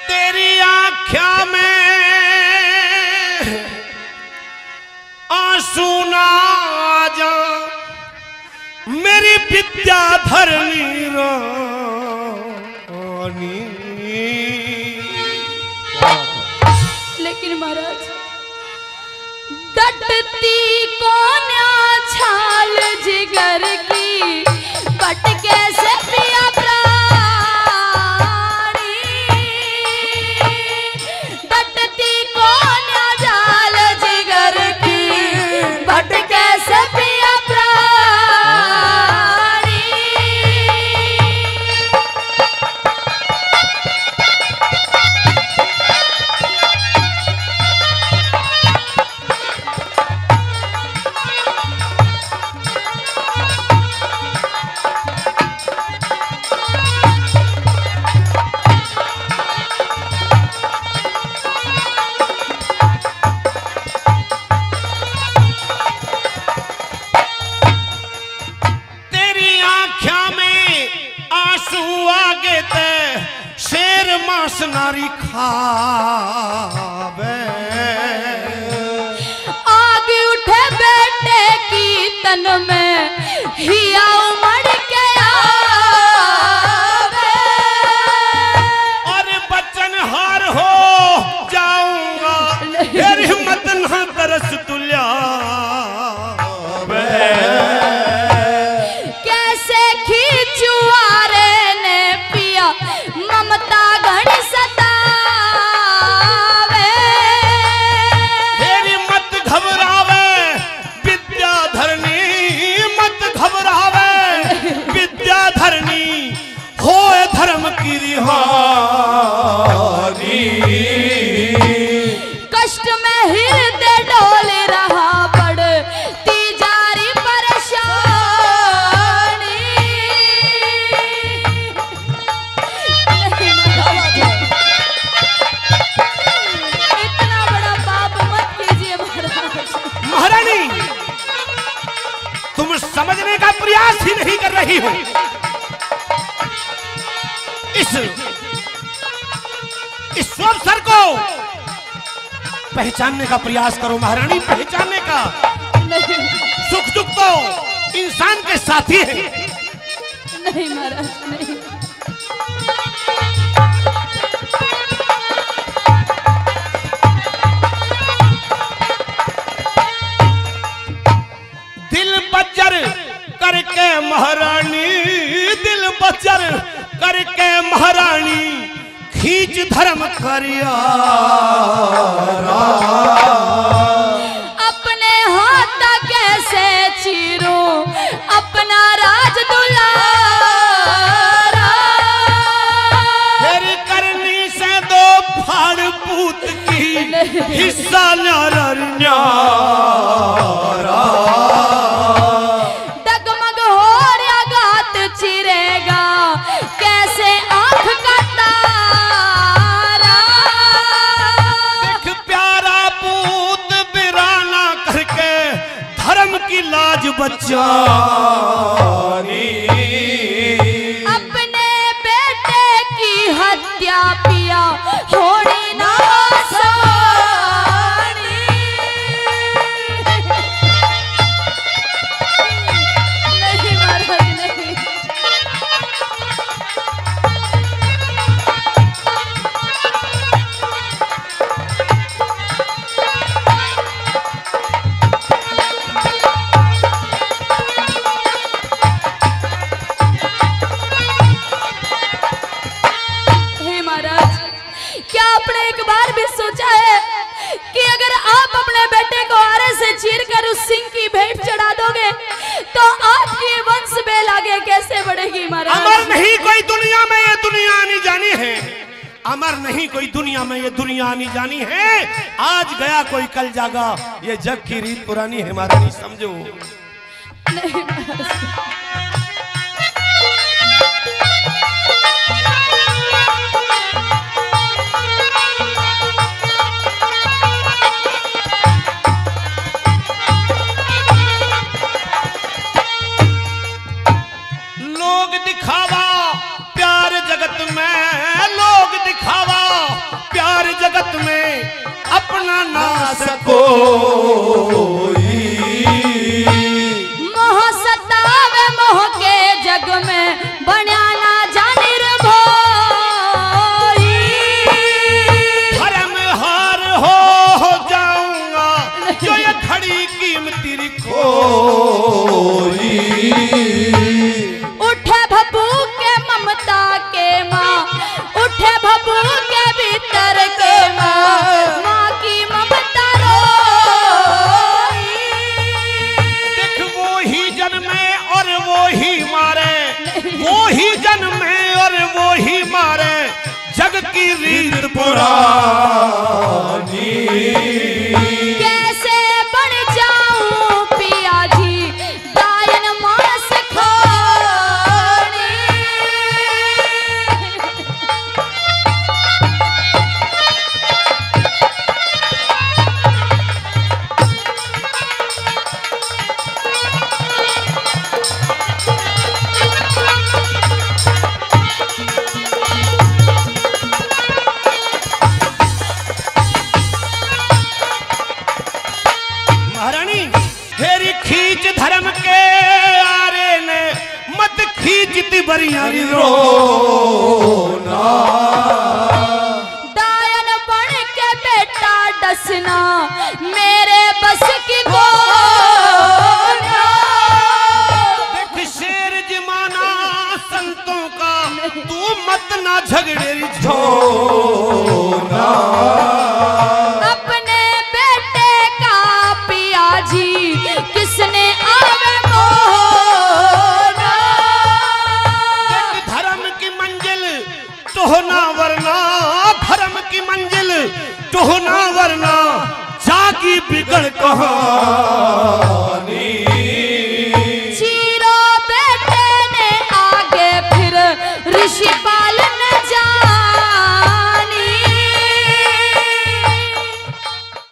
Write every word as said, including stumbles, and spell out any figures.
तेरी आँखों में आंसू ना आ जा मेरी विद्याधरनी रानी। लेकिन महाराज डटती कौन छाल जिगर की बट कैसे पिया प्राणी। डटती कौन जाल जिगर की बट कैसे पिया प्राणी। मांस नारी खावे आग उठे बेटे की तन में हिया उमड़ के आवे। और बचन हार हो जाऊंगा फिर हिम्मत ना तरस तुल्या। कैसे खींचुआरे ने पिया ममता घड़ी सतावे। तेरी मत घबरावे विद्याधरनी मत घबरावे विद्याधरनी होए धर्म की रिहानी। कष्ट में हृदय डोले रहा पड़ती जारी परेशानी। इतना बड़ा पाप मत कीजिए महाराज। महारानी तुम समझने का प्रयास ही नहीं कर रही हो। इस इस अवसर को पहचानने का प्रयास करो महारानी, पहचानने का। सुख दुख तो इंसान के साथी है। नहीं महाराज नहीं। दिल बजर करके महारानी दिल बजर करके महारानी खींच धर्म करिया। अपने हाथ कैसे चीरूं अपना राज दुलारा। तेरी करनी से दो फाड़ पूत की हिस्सा न्यारा न्यारा। डगमग हो रहा गात चिरेगा कैसे आंख का तारा। देख प्यारा पूत बिराना करके धर्म की लाज बचानी। अपने बेटे की हत्या पिया होनी ना आसानी। नहीं महाराज नहीं। हे महाराज क्या आपने एक बार भी सोचा है कि अगर आप अपने बेटे को आरे से चीर कर उस सिंह की भेंट चढ़ा दोगे तो आपकी वंश बेल आगे कैसे बढ़ेगी महाराज। अमर नहीं कोई दुनिया में ये दुनिया आनी जानी है। अमर नहीं कोई दुनिया में ये दुनिया आनी जानी है। आज गया कोई कल जागा ये जग की रीत पुरानी है महारानी समझो। नहीं महाराज। लोग दिखावा प्यार जगत में लोग दिखावा सको मोह सतावे मोह के जग में बना ना जाने रे भोई धर्म हार हो, हो जाऊंगा जो ये खड़ी कीमती खोई उठे भभू के ममता के माँ उठे भभू के भीतर के माँ माँ की ममता रोई देख वो ही जन्मे और वो ही मारे वो ही जन्मे और वो ही मारे जग की रीत पुरानी कैसे बन जाऊं पिया जी गायन मानस खोनी महारानी तेरी खींच धर्म के आरे ने मत खींचती बरियारी रो